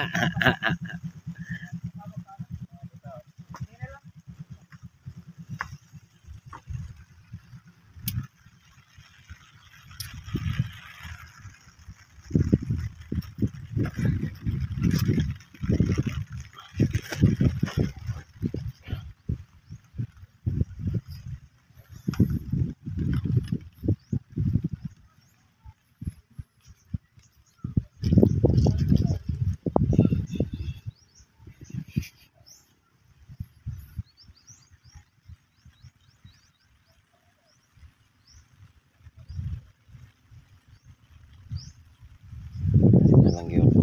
na lang yun.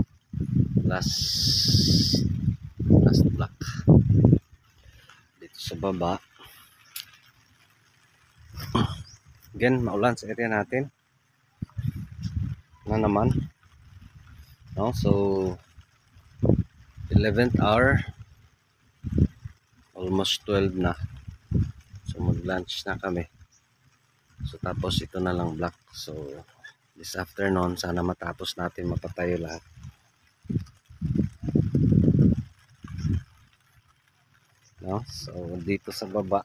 Last block dito sa baba. Again, maulan sa area natin na naman, no? So 11th hour, almost 12 na, so mag lunch na kami. So tapos ito na lang block. So this afternoon sana matapos natin, mapatayo lahat. No? So dito sa baba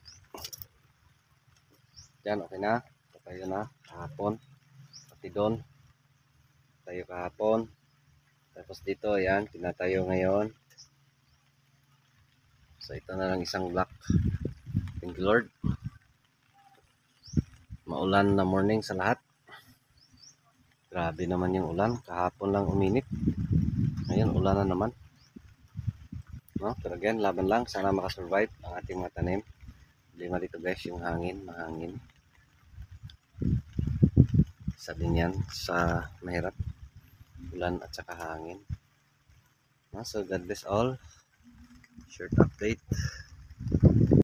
yan, okay na, patayo na kahapon, pati doon tayo kahapon. Tapos dito yan, tinatayo ngayon. So ito na lang isang block. Thank you Lord, maulan na morning sa lahat. Grabe naman yung ulan, kahapon lang uminit, ngayon ulan na naman, no? Pero again, laban lang, sana makasurvive ang ating mga tanim. Lima dito guys, yung hangin, mahangin. Isa din yan sa mahirap, ulan at saka hangin. So God bless all. Short update.